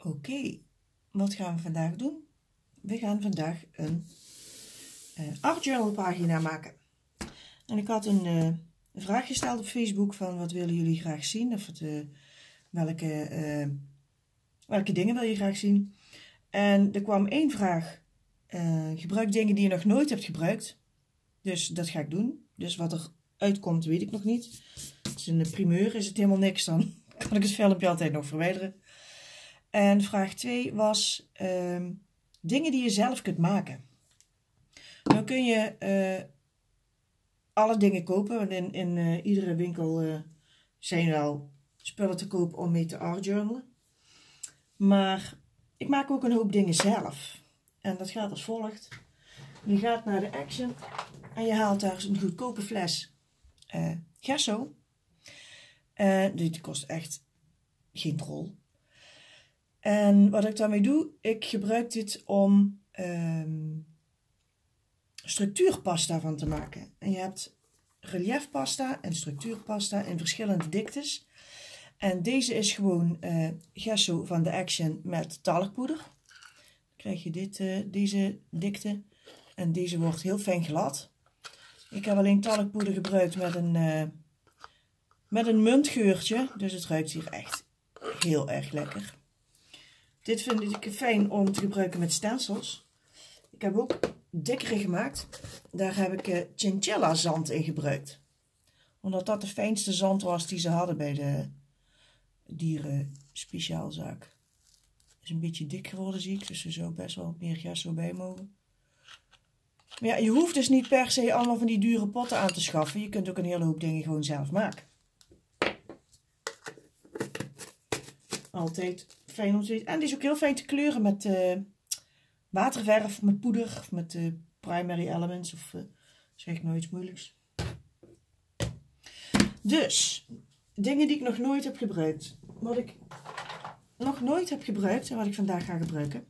Oké, wat gaan we vandaag doen? We gaan vandaag een art journal pagina maken. En ik had een vraag gesteld op Facebook van wat willen jullie graag zien? Of welke dingen wil je graag zien? En er kwam één vraag. Gebruik dingen die je nog nooit hebt gebruikt. Dus dat ga ik doen. Dus wat er uitkomt weet ik nog niet. Het is een primeur. Is het helemaal niks, dan kan ik het filmpje altijd nog verwijderen. En vraag 2 was dingen die je zelf kunt maken. Dan kun je alle dingen kopen. Want in iedere winkel zijn wel spullen te kopen om mee te art journalen. Maar ik maak ook een hoop dingen zelf. En dat gaat als volgt. Je gaat naar de Action en je haalt daar een goedkope fles gesso. Die kost echt geen drol. En wat ik daarmee doe, ik gebruik dit om structuurpasta van te maken. En je hebt reliefpasta en structuurpasta in verschillende diktes. En deze is gewoon gesso van de Action met talkpoeder. Dan krijg je deze dikte. En deze wordt heel fijn glad. Ik heb alleen talkpoeder gebruikt met een muntgeurtje. Dus het ruikt hier echt heel erg lekker. Dit vind ik fijn om te gebruiken met stencils. Ik heb ook dikkere gemaakt. Daar heb ik chinchilla zand in gebruikt. Omdat dat de fijnste zand was die ze hadden bij de dieren speciaalzaak. Is een beetje dik geworden, zie ik. Dus er zou best wel meer gesso bij mogen. Maar ja, je hoeft dus niet per se allemaal van die dure potten aan te schaffen. Je kunt ook een hele hoop dingen gewoon zelf maken. Altijd fijn om te weten. En die is ook heel fijn te kleuren met waterverf, met poeder, of met primary elements. Of zeg ik nou iets moeilijks. Dus, dingen die ik nog nooit heb gebruikt. Wat ik nog nooit heb gebruikt en wat ik vandaag ga gebruiken.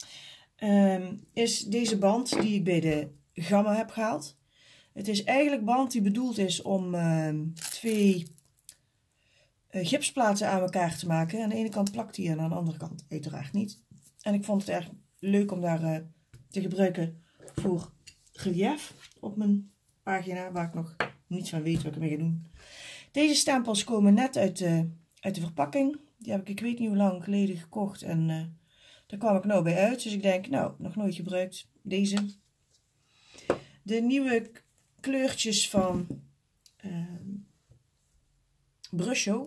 Is deze band die ik bij de Gamma heb gehaald. Het is eigenlijk band die bedoeld is om 2 gipsplaten aan elkaar te maken. Aan de ene kant plakt hij en aan de andere kant uiteraard niet. En ik vond het erg leuk om daar te gebruiken voor relief op mijn pagina, waar ik nog niets van weet wat ik ermee ga doen. Deze stempels komen net uit de verpakking. Die heb ik weet niet hoe lang geleden gekocht en daar kwam ik nou bij uit. Dus ik denk, nou, nog nooit gebruikt. Deze. De nieuwe kleurtjes van Brusho.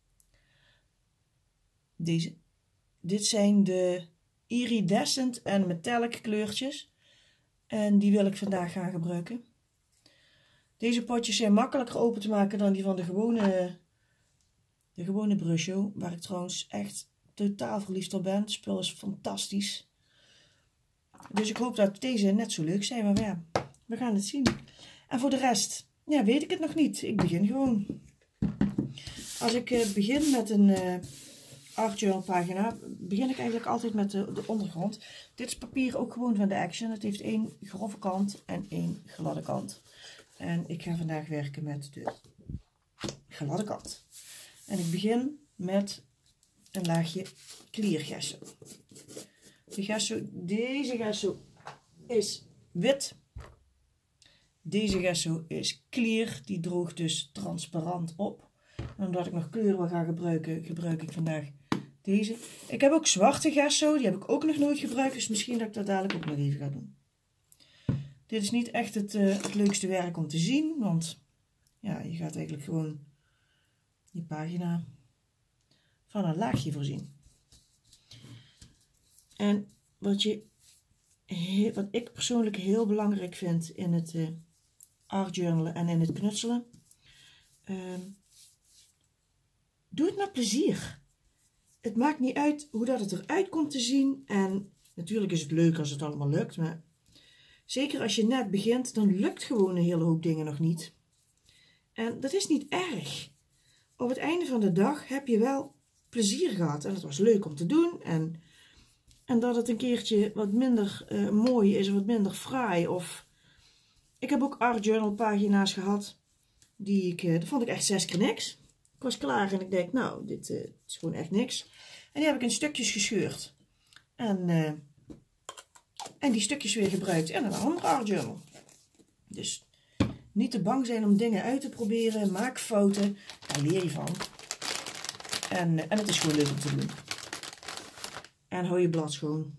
Deze. Dit zijn de iridescent en metallic kleurtjes. En die wil ik vandaag gaan gebruiken. Deze potjes zijn makkelijker open te maken dan die van de gewone Brusho. Waar ik trouwens echt totaal verliefd op ben. Het spul is fantastisch. Dus ik hoop dat deze net zo leuk zijn. Maar ja, we gaan het zien. En voor de rest, ja, weet ik het nog niet. Ik begin gewoon. Als ik begin met een art journal pagina, begin ik eigenlijk altijd met de ondergrond. Dit is papier ook gewoon van de Action. Het heeft 1 grove kant en 1 gladde kant. En ik ga vandaag werken met de gladde kant. En ik begin met een laagje clear gesso. Deze gesso is wit. Deze gesso is clear. Die droogt dus transparant op. En omdat ik nog kleur wil gaan gebruiken, gebruik ik vandaag deze. Ik heb ook zwarte gesso. Die heb ik ook nog nooit gebruikt. Dus misschien dat ik dat dadelijk ook nog even ga doen. Dit is niet echt het leukste werk om te zien. Want ja, je gaat eigenlijk gewoon die pagina van een laagje voorzien. En wat ik persoonlijk heel belangrijk vind in het art journalen en in het knutselen. Doe het met plezier. Het maakt niet uit hoe dat het eruit komt te zien. En natuurlijk is het leuk als het allemaal lukt. Maar zeker als je net begint, dan lukt gewoon een hele hoop dingen nog niet. En dat is niet erg. Op het einde van de dag heb je wel plezier gehad. En het was leuk om te doen. En dat het een keertje wat minder mooi is, wat minder fraai. Of ik heb ook art journal pagina's gehad. Dat vond ik echt 6 keer niks. Ik was klaar en ik denk, nou, dit is gewoon echt niks. En die heb ik in stukjes gescheurd. En die stukjes weer gebruikt in een andere art journal. Dus niet te bang zijn om dingen uit te proberen. Maak fouten, daar leer je van. En het is gewoon leuk om te doen. En hou je blad schoon.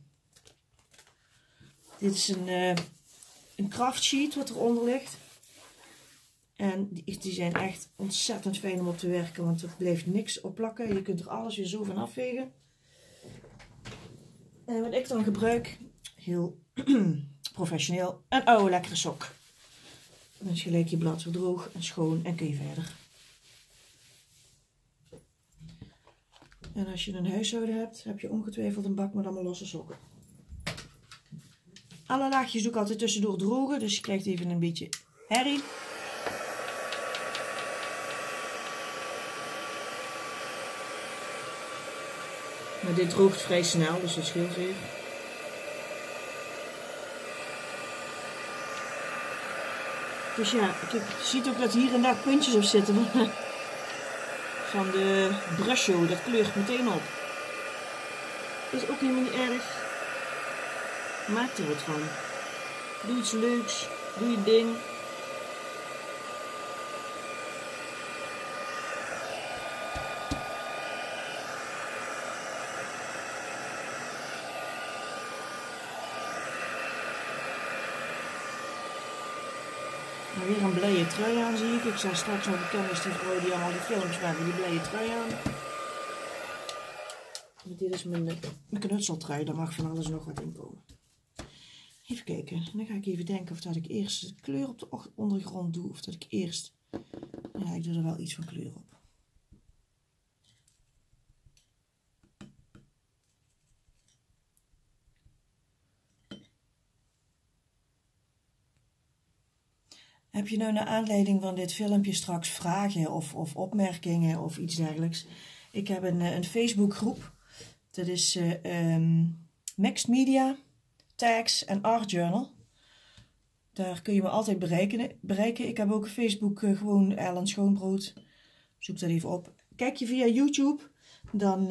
Dit is een craft sheet wat eronder ligt. En die zijn echt ontzettend fijn om op te werken, want er blijft niks op plakken. Je kunt er alles weer zo van afvegen. En wat ik dan gebruik, heel professioneel, een oude lekkere sok. Dan is gelijk je blad weer droog en schoon en kun je verder. En als je een huishouden hebt, heb je ongetwijfeld een bak met allemaal losse sokken. Alle laagjes doe ik altijd tussendoor drogen, dus je krijgt even een beetje herrie. Maar dit droogt vrij snel, dus dat scheelt weer. Dus ja, je ziet ook dat hier en daar puntjes op zitten van de Brusho. Dat kleurt meteen op. Is ook helemaal niet erg. Maak er wat van. Doe iets leuks. Doe je ding. Nou, weer een blije trui aan zie ik. Ik zal straks nog bekennen als die vrouw die allemaal die filmpjes maken, die blije trui aan. Dit is mijn knutseltrui, daar mag van alles nog wat in komen. Even kijken, dan ga ik even denken of dat ik eerst de kleur op de ondergrond doe. Of dat ik eerst, ja, ik doe er wel iets van kleur op. Heb je nou naar aanleiding van dit filmpje straks vragen of opmerkingen of iets dergelijks? Ik heb een Facebookgroep. Dat is Mixed Media, Tags en Art Journal. Daar kun je me altijd bereiken. Ik heb ook een Facebook gewoon Ellen Schoonbrood. Zoek dat even op. Kijk je via YouTube, dan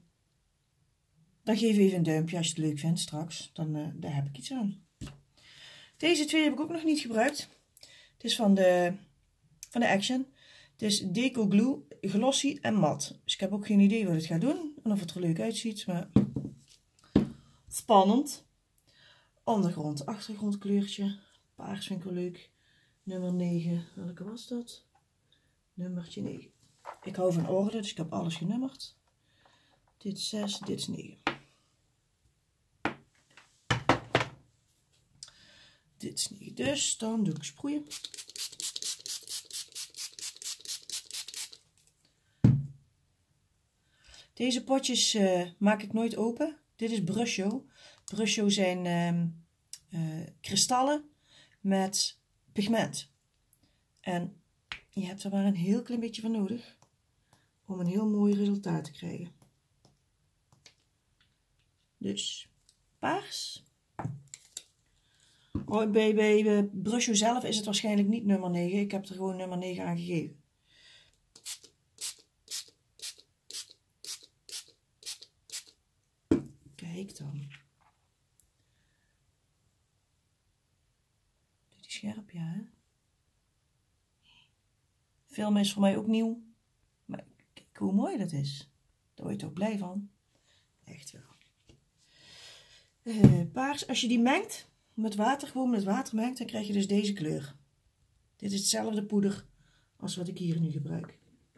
geef even een duimpje als je het leuk vindt straks. Dan daar heb ik iets aan. Deze twee heb ik ook nog niet gebruikt. Het is van de Action. Het is Deco Glue, glossy en mat. Dus ik heb ook geen idee wat het gaat doen. En of het er leuk uitziet. Maar spannend. Ondergrond, achtergrondkleurtje. Paars vind ik wel leuk. Nummer 9. Welke was dat? Nummertje 9. Ik hou van orde, dus ik heb alles genummerd. Dit is 6, dit is 9. Dit is 9. Dus dan doe ik sproeien. Deze potjes maak ik nooit open. Dit is Brusho. Brusho zijn kristallen met pigment. En je hebt er maar een heel klein beetje van nodig om een heel mooi resultaat te krijgen. Dus paars. Oh, bij Brusho zelf is het waarschijnlijk niet nummer 9. Ik heb er gewoon nummer 9 aan gegeven. Kijk dan. Dit is scherp, ja. Hè? Filmen is voor mij ook nieuw. Maar kijk hoe mooi dat is. Daar word je toch blij van. Echt wel. Paars, als je die mengt met water, gewoon met water mengt, dan krijg je dus deze kleur. Dit is hetzelfde poeder als wat ik hier nu gebruik.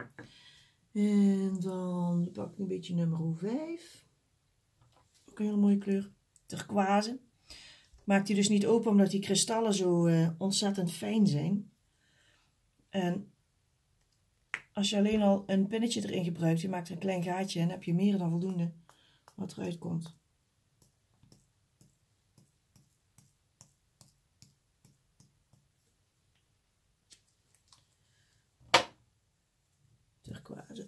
En dan pak ik een beetje nummer 5. Ook een hele mooie kleur. Turquoise. Maak die dus niet open omdat die kristallen zo ontzettend fijn zijn. En als je alleen al een pinnetje erin gebruikt, je maakt er een klein gaatje en heb je meer dan voldoende wat eruit komt. Turquoise.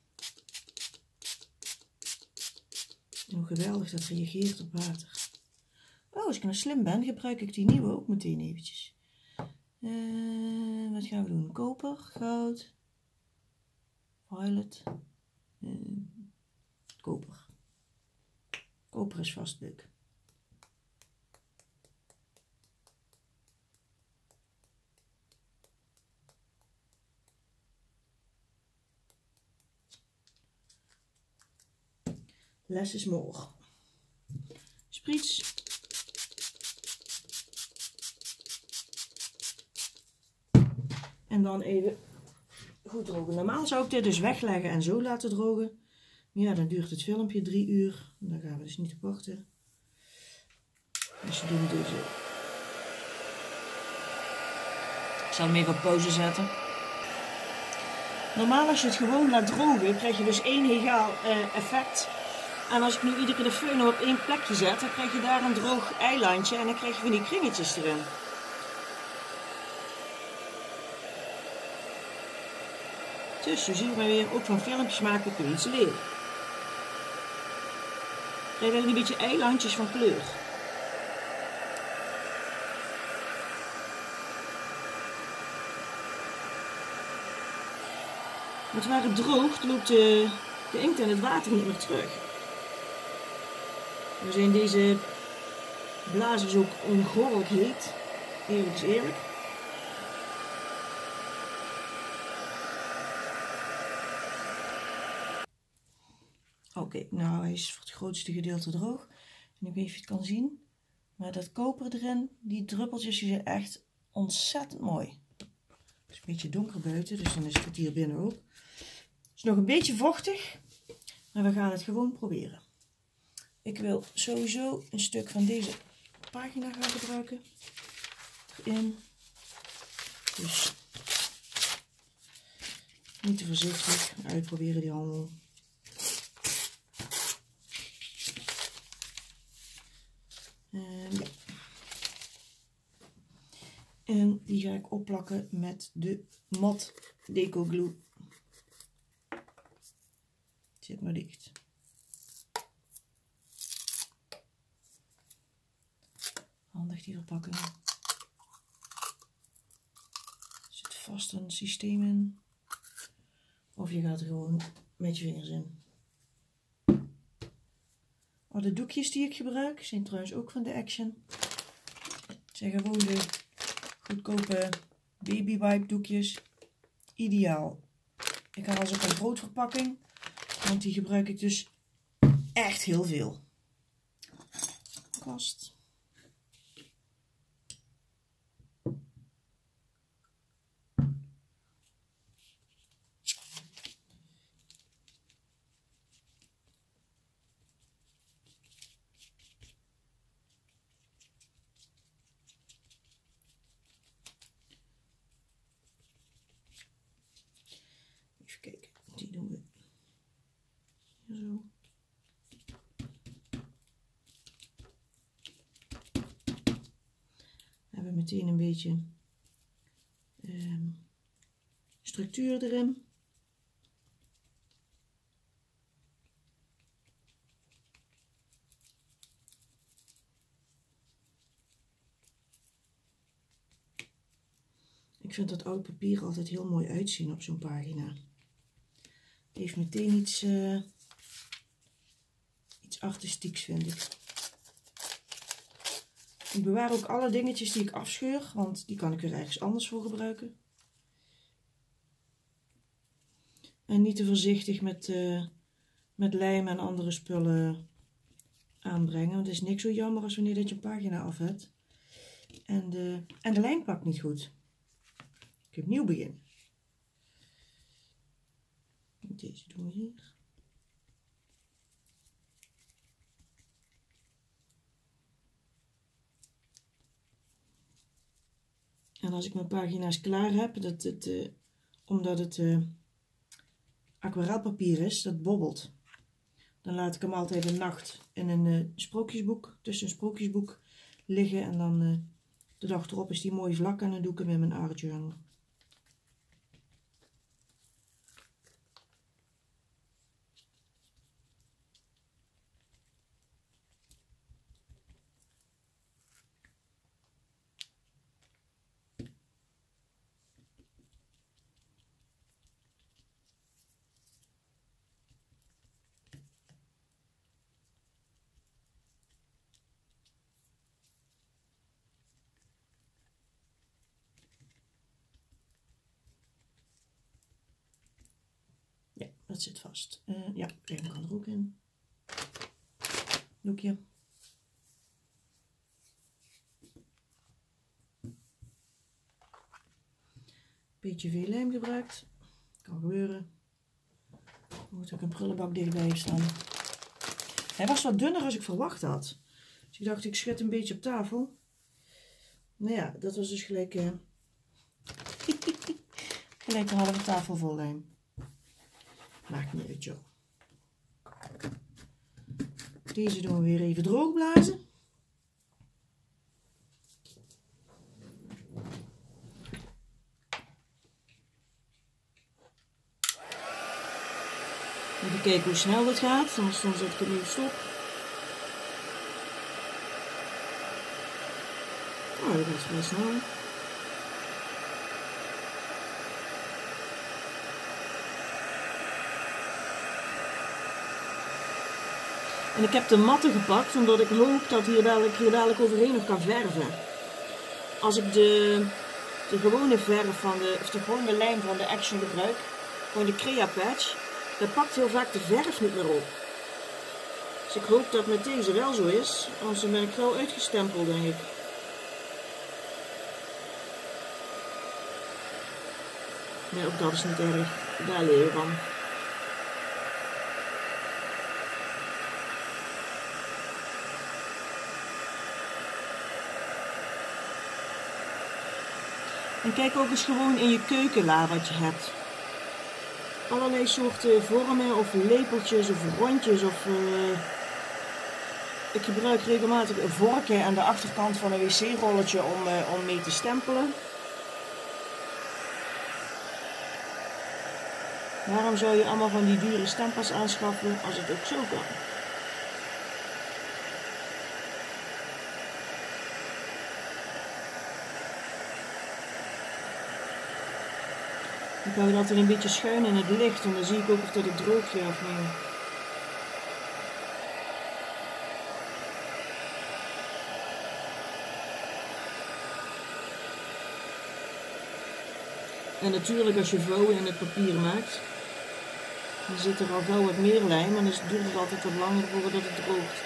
En hoe geweldig dat reageert op water. Oh, als ik nou slim ben, gebruik ik die nieuwe ook meteen eventjes. Wat gaan we doen? Koper, goud, violet, koper. Koper is vast leuk. Less is more. Spriets. En dan even goed drogen. Normaal zou ik dit dus wegleggen en zo laten drogen. Maar ja, dan duurt het filmpje 3 uur. Dan gaan we dus niet op wachten. Dus we doen deze. Ik zal hem even op pauze zetten. Normaal als je het gewoon laat drogen, krijg je dus één egaal effect. En als ik nu iedere keer de föhn op één plekje zet, dan krijg je daar een droog eilandje en dan krijg je van die kringetjes erin. Dus zo zien we weer, ook van filmpjes maken kun je iets leren. Je krijgt dan een beetje eilandjes van kleur. Want waar het droogt, loopt de inkt en het water niet meer terug. Dan zijn deze blazers ook ongoorlijk heet. Eerlijk is eerlijk. Oké, nou hij is voor het grootste gedeelte droog. En ik weet niet of je het kan zien. Maar dat koper erin, die druppeltjes die zijn echt ontzettend mooi. Het is een beetje donker buiten, dus dan is het hier binnen ook. Het is nog een beetje vochtig, maar we gaan het gewoon proberen. Ik wil sowieso een stuk van deze pagina gaan gebruiken. Erin. Dus niet te voorzichtig uitproberen die handel. Ja. En die ga ik opplakken met de mat deco glue. Zit maar dicht. Handig die verpakking. Er zit vast een systeem in. Of je gaat er gewoon met je vingers in. Oh, de doekjes die ik gebruik zijn trouwens ook van de Action. Het zijn gewoon de goedkope baby wipe doekjes. Ideaal. Ik had als ook een broodverpakking. Want die gebruik ik dus echt heel veel. Kast. Even kijken, die doen we hier zo. We hebben meteen een beetje structuur erin. Ik vind dat oud papier altijd heel mooi uitzien op zo'n pagina. Het heeft meteen iets artistieks, vind ik. Ik bewaar ook alle dingetjes die ik afscheur, want die kan ik weer ergens anders voor gebruiken. En niet te voorzichtig met lijm en andere spullen aanbrengen, want het is niks zo jammer als wanneer dat je een pagina af hebt. En de lijm pakt niet goed. Ik heb opnieuw beginnen. Deze doen we hier. En als ik mijn pagina's klaar heb, omdat het aquarelpapier is, dat bobbelt. Dan laat ik hem altijd een nacht in een sprookjesboek, tussen een sprookjesboek liggen. En dan de dag erop is die mooi vlak en dan doe ik hem in mijn art journal. dat zit vast. Ja, regen kan er ook in. Doekje. Beetje veel lijm gebruikt. Kan gebeuren. Er moet ook een prullenbak dichtbij staan. Hij was wat dunner als ik verwacht had. Dus ik dacht, ik schud een beetje op tafel. Nou ja, dat was dus gelijk, gelijk een halve tafel vol lijm. Maakt niet uit, joh. Deze doen we weer even droog blazen. Even kijken hoe snel dat gaat, anders dan zet ik hem even stop. Oh, dat gaat vrij snel. En ik heb de matten gepakt, omdat ik hoop dat hier dadelijk overheen nog kan verven. Als ik de gewone verf van of de gewone lijm van de Action gebruik, gewoon de Crea Patch, dan pakt heel vaak de verf niet meer op. Dus ik hoop dat met deze wel zo is, anders dan ben ik gauw uitgestempeld, denk ik. Nee, ook dat is niet erg. Daar leer je van. En kijk ook eens gewoon in je keukenla wat je hebt. Allerlei soorten vormen of lepeltjes of rondjes of... Ik gebruik regelmatig een vorkje aan de achterkant van een wc-rolletje om mee te stempelen. Waarom zou je allemaal van die dure stempels aanschaffen als het ook zo kan? Ik hou dat er een beetje schuin in het licht en dan zie ik ook of dat het droog gaat of niet. En natuurlijk als je vouwen in het papier maakt, dan zit er al gauw wat meer lijm en dan duurt het altijd wat langer voordat het droogt.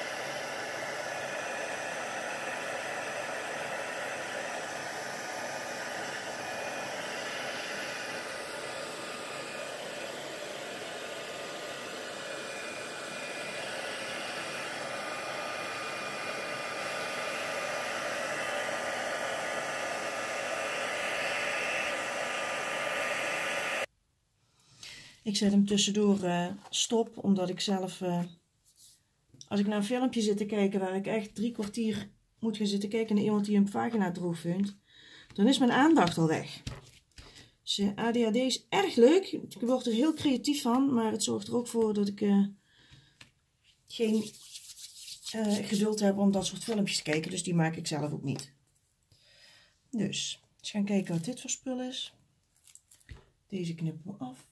Ik zet hem tussendoor stop, omdat ik zelf, als ik naar een filmpje zit te kijken waar ik echt 3 kwartier moet gaan zitten kijken naar iemand die een pagina droog vindt, dan is mijn aandacht al weg. Dus ADHD is erg leuk, ik word er heel creatief van, maar het zorgt er ook voor dat ik geen geduld heb om dat soort filmpjes te kijken, dus die maak ik zelf ook niet. Dus, eens gaan kijken wat dit voor spul is. Deze knippen we af.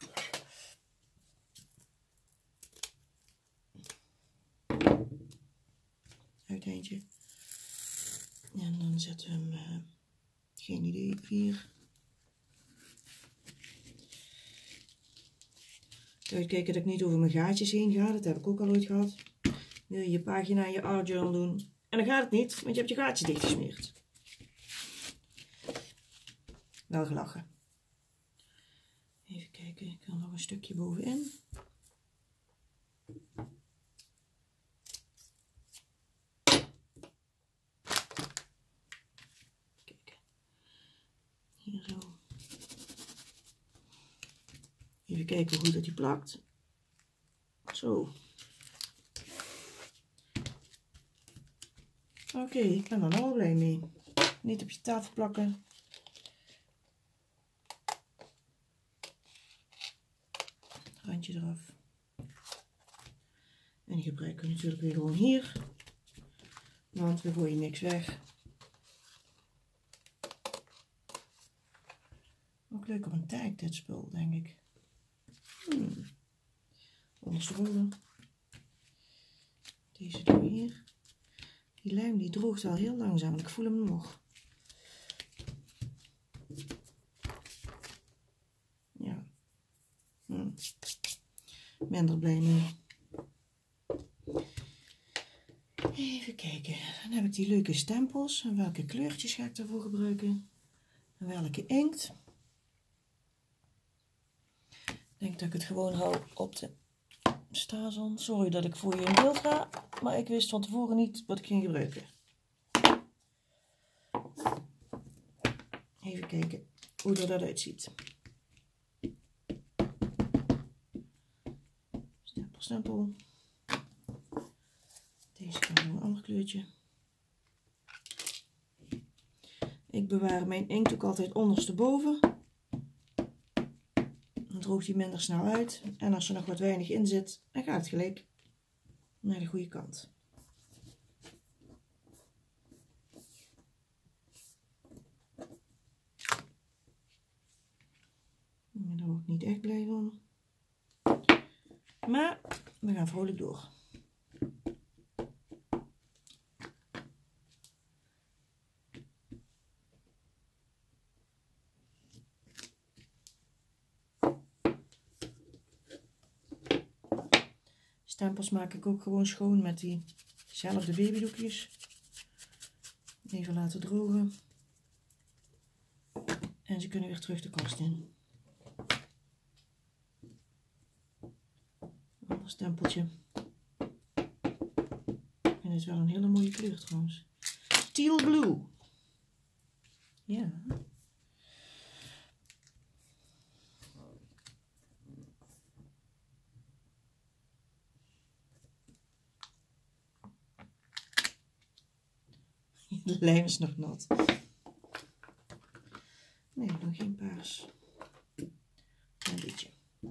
Uiteindje. En dan zetten we hem, geen idee, hier. Uitkijken dat ik niet over mijn gaatjes heen ga, dat heb ik ook al ooit gehad. Wil je je pagina in je art journal doen en dan gaat het niet, want je hebt je gaatjes dichtgesmeerd. Wel gelachen. Even kijken, ik wil nog een stukje bovenin. Hier zo. Even kijken hoe goed dat die plakt. Zo. Oké, ik ben er nou blij mee. Niet op je tafel plakken. Randje eraf. En die gebruiken we natuurlijk weer gewoon hier. Want we gooien niks weg. Ook leuk op een teig dit spul, denk ik. Ondersteboven. Deze doen we hier. Die lijm die droogt wel heel langzaam. Ik voel hem nog. Ja. minder blij mee. Even kijken. Dan heb ik die leuke stempels. En welke kleurtjes ga ik daarvoor gebruiken? En welke inkt? Ik denk dat ik het gewoon hou op de Stazon. Sorry dat ik voor je in beeld ga. Maar ik wist van tevoren niet wat ik ging gebruiken. Even kijken hoe er dat uitziet. Stempel, stempel. Deze kan nog een ander kleurtje. Ik bewaar mijn inkt ook altijd ondersteboven. Dan droogt hij minder snel uit. En als er nog wat weinig in zit, dan gaat het gelijk naar de goede kant. En daar word ik niet echt blij van. Maar we gaan vrolijk door. Stempels maak ik ook gewoon schoon met diezelfde babydoekjes. Even laten drogen. En ze kunnen weer terug de kast in. Ander stempeltje. En het is wel een hele mooie kleur trouwens. Teal blue. Ja. De lijm is nog nat. Nee, nog geen paars. Een beetje.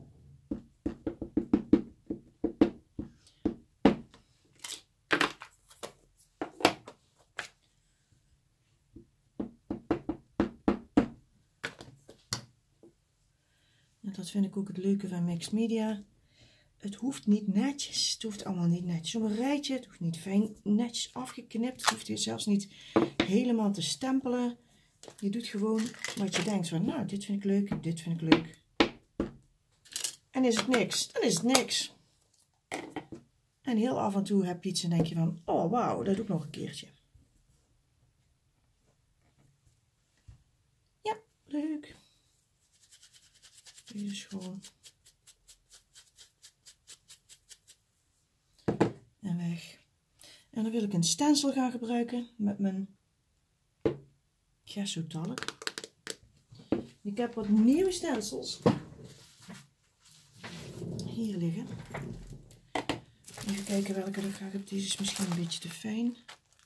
En dat vind ik ook het leuke van Mixed Media. Het hoeft niet netjes, het hoeft allemaal niet netjes op een rijtje, het hoeft niet fijn netjes afgeknipt, het hoeft je zelfs niet helemaal te stempelen. Je doet gewoon wat je denkt van, nou, dit vind ik leuk, dit vind ik leuk. En is het niks, dan is het niks. En heel af en toe heb je iets en denk je van, oh wauw, dat doe ik nog een keertje. Ja, leuk. Deze is gewoon. En weg. En dan wil ik een stencil gaan gebruiken met mijn gesso-talk. Ik heb wat nieuwe stencils hier liggen. Even kijken welke ik graag heb. Deze is misschien een beetje te fijn.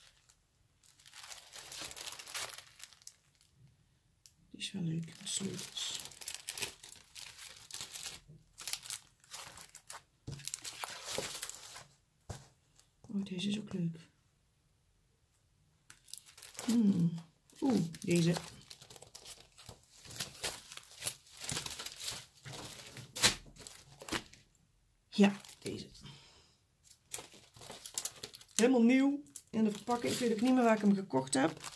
Die is wel leuk met sleutels. Oh, deze is ook leuk. Oeh, deze. Ja, deze. Helemaal nieuw in de verpakking. Ik weet ook niet meer waar ik hem gekocht heb.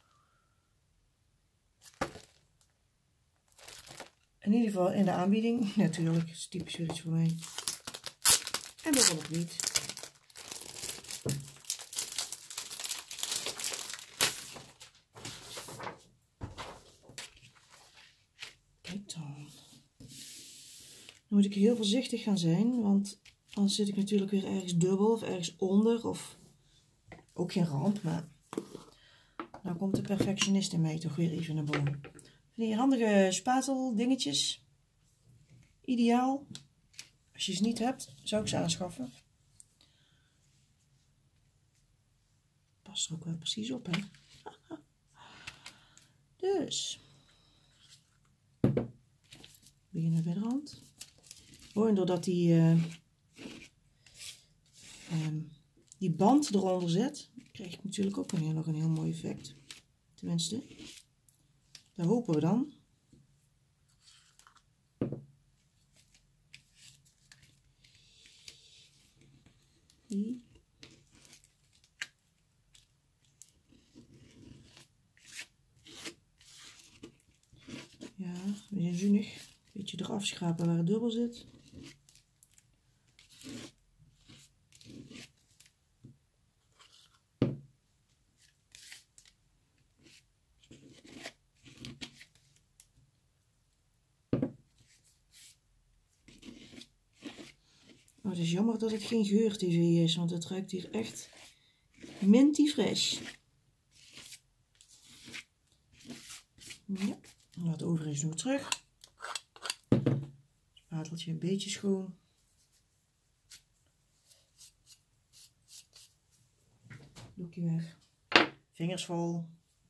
In ieder geval in de aanbieding. Natuurlijk, dat is typisch weer iets voor mij. En waarom ook niet. Kijk dan. Dan moet ik heel voorzichtig gaan zijn, want anders zit ik natuurlijk weer ergens dubbel of ergens onder. Of ook geen rand, maar dan komt de perfectionist in mij toch weer even naar boven. Die handige spatel dingetjes. Ideaal. Als je ze niet hebt, zou ik ze aanschaffen. Past er ook wel precies op, hè. Dus. Beginnen bij de rand. Oh, en doordat die band eronder zit, krijg ik natuurlijk ook nog een heel mooi effect. Tenminste, dat hopen we dan. Ja, we zijn zuinig. Een beetje eraf schrapen waar het dubbel zit. Oh, het is jammer dat het geen geur-tv is, want het ruikt hier echt minty fresh. Ja, en wat over is doen we terug. Spateltje een beetje schoon. Doekje weg. Vingers vol.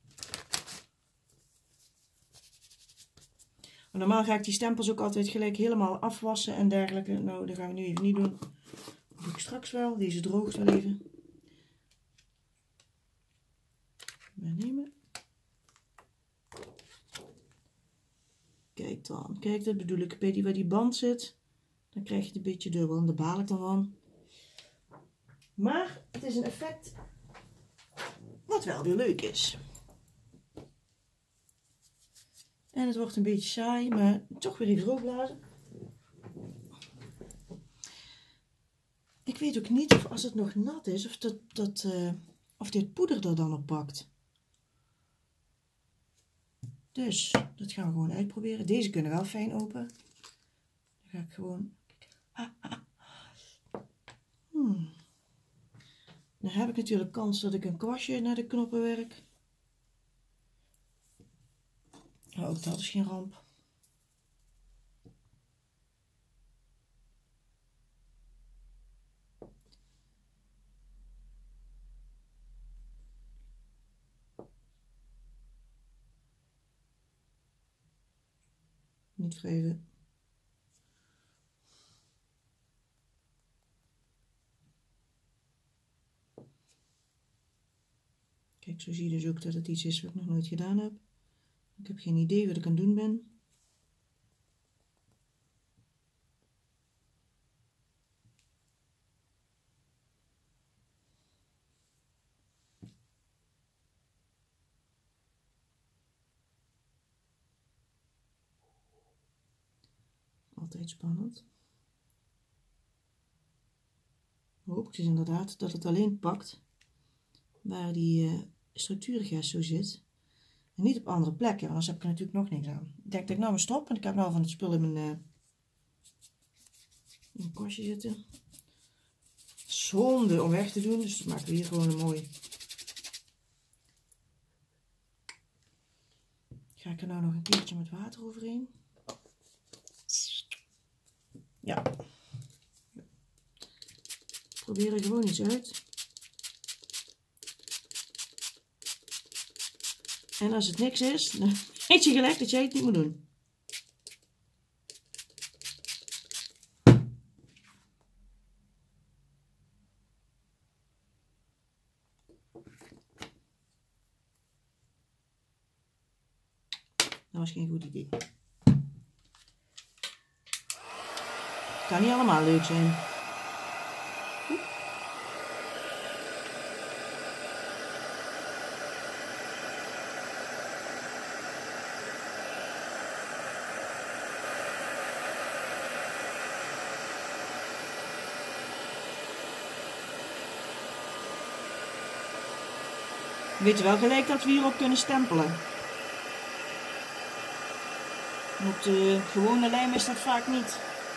Maar normaal ga ik die stempels ook altijd gelijk helemaal afwassen en dergelijke. Nou, dat gaan we nu even niet doen. Dat doe ik straks wel. Deze droogt wel even. Meenemen. Kijk dan. Kijk, dat bedoel ik. Bij die waar die band zit, dan krijg je het een beetje dubbel. En daar baal ik dan van. Maar het is een effect wat wel weer leuk is. En het wordt een beetje saai, maar toch weer even droogblazen. Ik weet ook niet of als het nog nat is, of dit poeder er dan op pakt. Dus, dat gaan we gewoon uitproberen. Deze kunnen wel fijn open. Dan ga ik gewoon... Dan heb ik natuurlijk kans dat ik een kwastje naar de knoppen werk. Maar ook dat is geen ramp. Niet wrijven. Kijk, zo zie je dus ook dat het iets is wat ik nog nooit gedaan heb. Ik heb geen idee wat ik aan het doen ben. Altijd spannend. Ik hoop dus inderdaad dat het alleen pakt waar die structuurgest zo zit. En niet op andere plekken, want anders heb ik er natuurlijk nog niks aan. Ik denk dat ik nou maar stop, want ik heb nou van het spul in mijn kastje zitten. Zonde om weg te doen, dus dat maken we hier gewoon een mooi. Ga ik er nou nog een keertje met water overheen? Ja. Probeer er gewoon iets uit. En als het niks is, dan weet je gelijk dat jij het niet moet doen. Dat was geen goed idee. Kan niet allemaal leuk zijn. Weet je wel gelijk dat we hierop kunnen stempelen. Op de gewone lijm is dat vaak niet.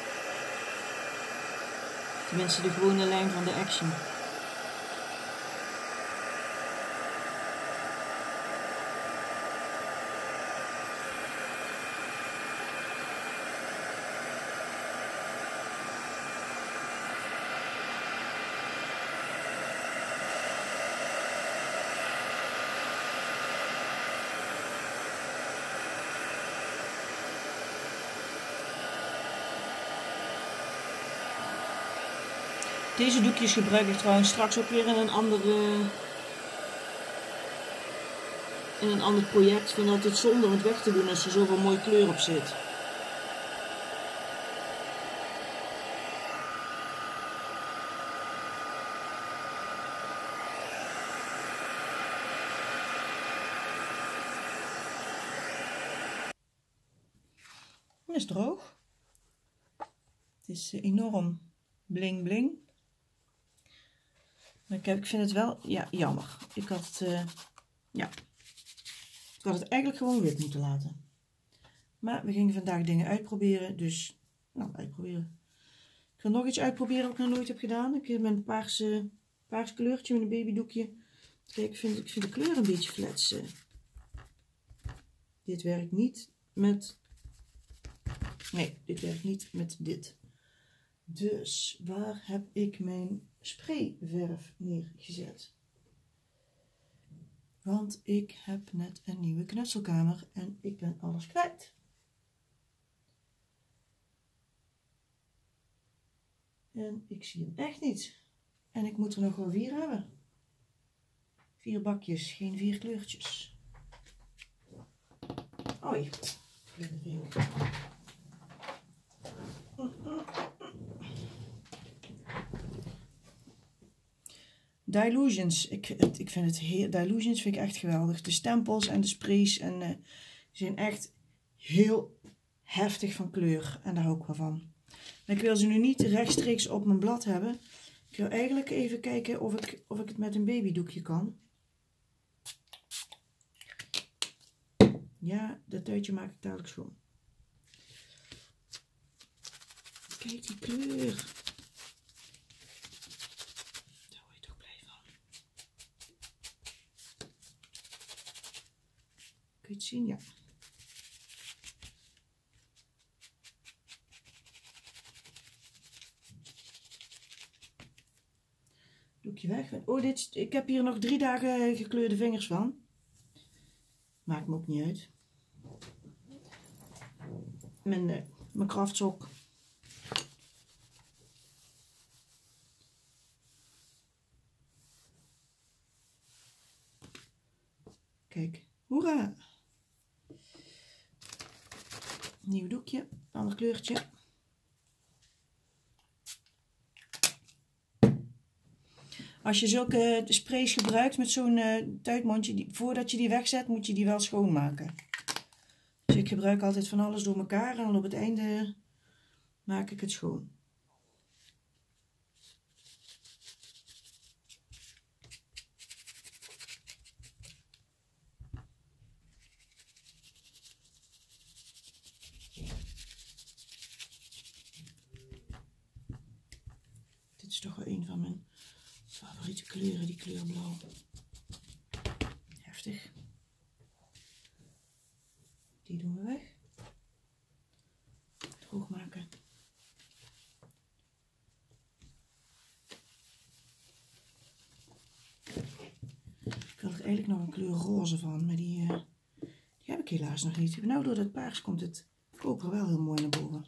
Tenminste de gewone lijm van de Action. Deze doekjes gebruik ik trouwens straks ook weer in een ander project. Ik vind dat het zonde om het weg te doen als er zoveel mooie kleur op zit. Het is droog. Het is enorm bling bling. Maar ik vind het wel jammer. Ik had het eigenlijk gewoon wit moeten laten. Maar we gingen vandaag dingen uitproberen, dus uitproberen. Ik ga nog iets uitproberen wat ik nog nooit heb gedaan. Ik heb mijn paars kleurtje met een babydoekje. Kijk, ik vind de kleur een beetje flats. Dit werkt niet met... Nee, dit werkt niet met dit. Dus, waar heb ik mijn sprayverf neergezet? Want ik heb net een nieuwe knutselkamer en ik ben alles kwijt. En ik zie hem echt niet. En ik moet er nog wel 4 hebben. 4 bakjes, geen 4 kleurtjes. Oei. Dylusions. Ik vind het heel... Dylusions vind ik echt geweldig. De stempels en de sprays en, die zijn echt heel heftig van kleur. En daar hou ik wel van. Maar ik wil ze nu niet rechtstreeks op mijn blad hebben. Ik wil eigenlijk even kijken of ik het met een babydoekje kan. Ja, dat tuitje maak ik dadelijk schoon. Kijk die kleur. Daar word je toch blij van. Kun je het zien? Ja. Doekje weg. Oh, ik heb hier nog 3 dagen gekleurde vingers van. Maakt me ook niet uit. Mijn kraftsok. Kijk, hoera! Nieuw doekje, ander kleurtje. Als je zulke sprays gebruikt met zo'n tuitmondje, voordat je die wegzet, moet je die wel schoonmaken. Dus ik gebruik altijd van alles door elkaar en dan op het einde maak ik het schoon. Dit is toch wel een van mijn favoriete kleuren, die kleur blauw. Heftig. Die doen we weg. Droog maken. Ik wil er eigenlijk nog een kleur roze van, maar die heb ik helaas nog niet. Nou, door dat paars komt het koper wel heel mooi naar boven.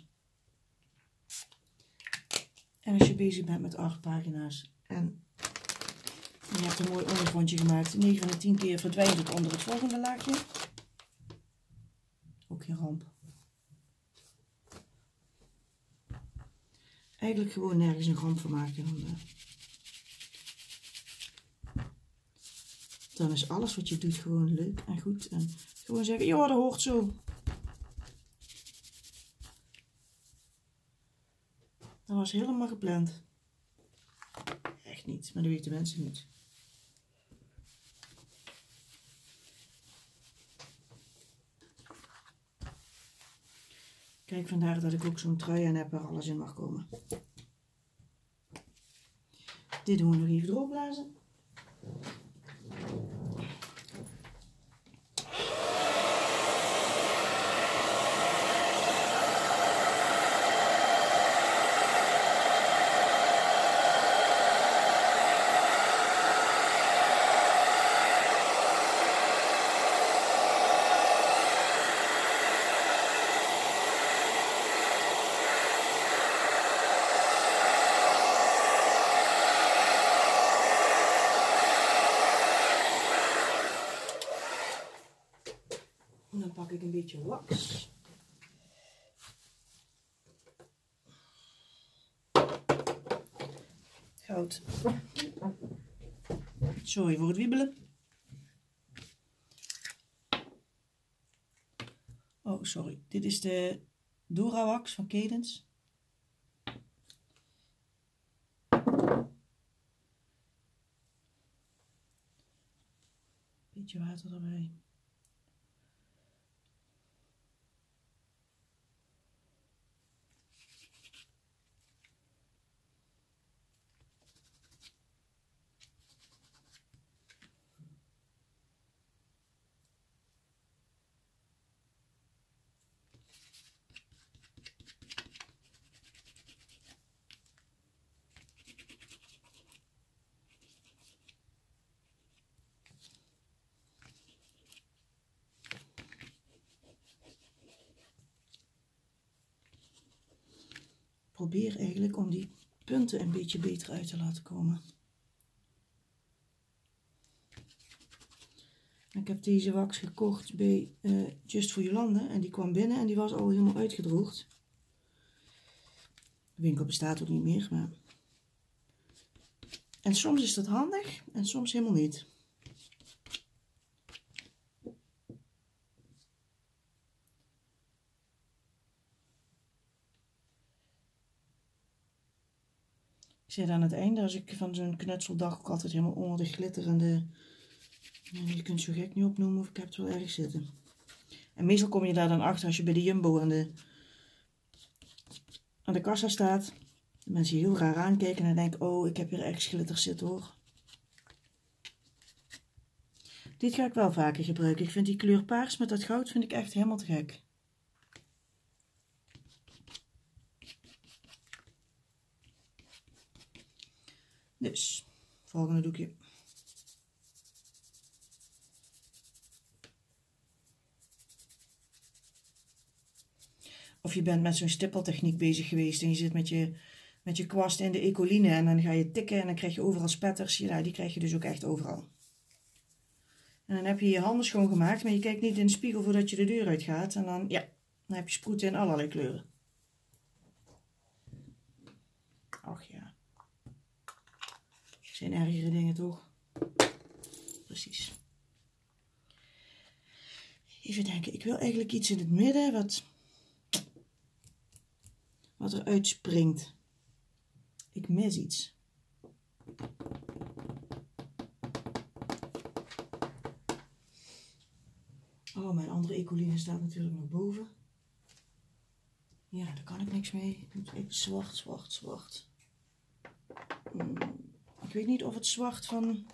En als je bezig bent met 8 pagina's en je hebt een mooi ondergrondje gemaakt, 9 van de 10 keer verdwijnt het onder het volgende laagje. Ook geen ramp. Eigenlijk gewoon nergens een ramp van maken. Dan is alles wat je doet gewoon leuk en goed. En gewoon zeggen, ja, dat hoort zo. Dat was helemaal gepland. Echt niet, maar dat weten mensen niet. Kijk, vandaar dat ik ook zo'n trui aan heb waar alles in mag komen. Dit doen we nog even erop blazen. En dan pak ik een beetje wax. Goud. Sorry voor het wiebelen. Oh, sorry. Dit is de Dora Wax van Cadence. Beetje water erbij. probeer eigenlijk om die punten een beetje beter uit te laten komen. Ik heb deze wax gekocht bij Just for Jolande en die kwam binnen en die was al helemaal uitgedroogd. De winkel bestaat ook niet meer, maar... En soms is dat handig en soms helemaal niet. Ik zit aan het einde, als ik van zo'n knutseldag ook altijd helemaal onder de glitterende... Je kunt het zo gek niet opnoemen of ik heb het wel erg zitten. En meestal kom je daar dan achter als je bij de Jumbo aan de kassa staat. De mensen je heel raar aankijken en dan denken, oh, ik heb hier ergens glitters zitten hoor. Dit ga ik wel vaker gebruiken. Ik vind die kleur paars met dat goud vind ik echt helemaal te gek. Dus, volgende doekje. Of je bent met zo'n stippeltechniek bezig geweest en je zit met je kwast in de ecoline en dan ga je tikken en dan krijg je overal spetters. Ja, die krijg je dus ook echt overal. En dan heb je je handen schoongemaakt, maar je kijkt niet in de spiegel voordat je de deur uitgaat. En dan, ja, dan heb je sproeten in allerlei kleuren. Ach ja. Zijn ergere dingen toch? Precies. Even denken, ik wil eigenlijk iets in het midden wat er uitspringt. Ik mis iets. Oh, mijn andere ecoline staat natuurlijk nog boven. Ja, daar kan ik niks mee. Even zwart, zwart, zwart. Ik weet niet of het zwart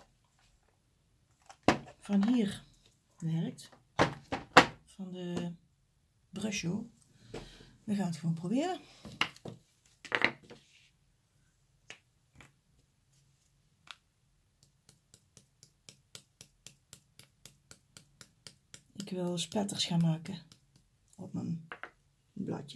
van hier werkt. Van de Brusho. We gaan het gewoon proberen. Ik wil spetters gaan maken op mijn bladje.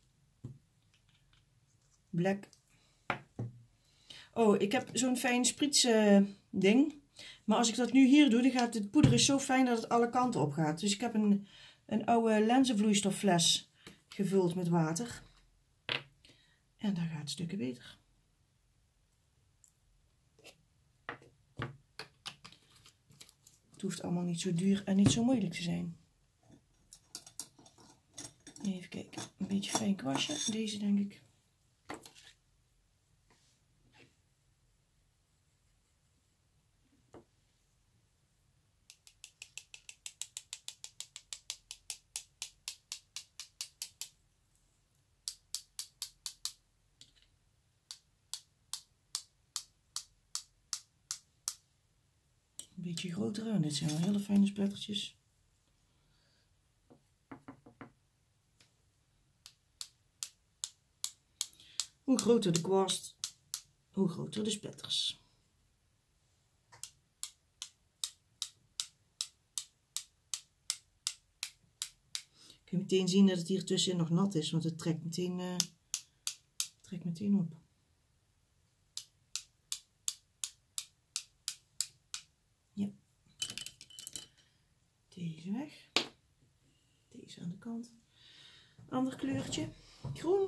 Black. Oh, ik heb zo'n fijn sprits ding. Maar als ik dat nu hier doe, dan gaat het poeder is zo fijn dat het alle kanten op gaat. Dus ik heb een oude lenzenvloeistoffles gevuld met water. En daar gaat het stukken beter. Het hoeft allemaal niet zo duur en niet zo moeilijk te zijn. Even kijken. Een beetje fijn kwastje. Deze denk ik. Een beetje groter en dit zijn wel hele fijne splettertjes. Hoe groter de kwast, hoe groter de spetters. Kun je meteen zien dat het hier tussenin nog nat is, want het trekt meteen op. Ja. Deze weg. Deze aan de kant. Ander kleurtje. Groen.